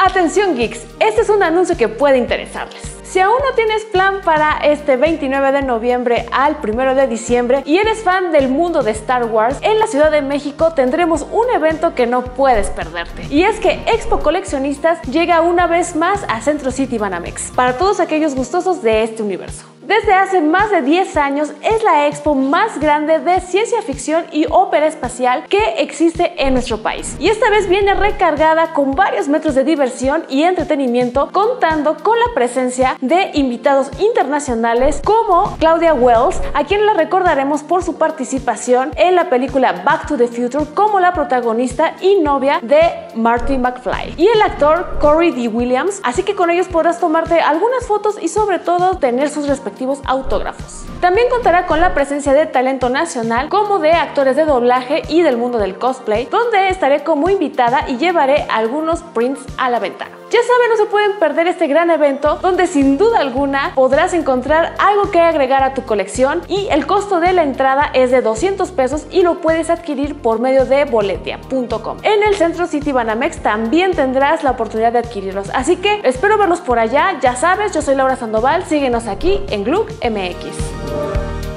Atención geeks, este es un anuncio que puede interesarles. Si aún no tienes plan para este 29 de noviembre al 1 de diciembre y eres fan del mundo de Star Wars, en la Ciudad de México tendremos un evento que no puedes perderte. Y es que Expo Coleccionistas llega una vez más a Centro City Banamex, para todos aquellos gustosos de este universo. Desde hace más de 10 años es la expo más grande de ciencia ficción y ópera espacial que existe en nuestro país. Y esta vez viene recargada con varios metros de diversión y entretenimiento, contando con la presencia de invitados internacionales como Claudia Wells, a quien la recordaremos por su participación en la película Back to the Future como la protagonista y novia de Marty McFly, y el actor Corey D. Williams, así que con ellos podrás tomarte algunas fotos y sobre todo tener sus respectivos autógrafos. También contará con la presencia de talento nacional como de actores de doblaje y del mundo del cosplay, donde estaré como invitada y llevaré algunos prints a la venta. Ya saben, no se pueden perder este gran evento donde sin duda alguna podrás encontrar algo que agregar a tu colección, y el costo de la entrada es de 200 pesos y lo puedes adquirir por medio de boletia.com. En el Centro City Banamex también tendrás la oportunidad de adquirirlos, así que espero verlos por allá. Ya sabes, yo soy Laura Sandoval, síguenos aquí en Gluck MX.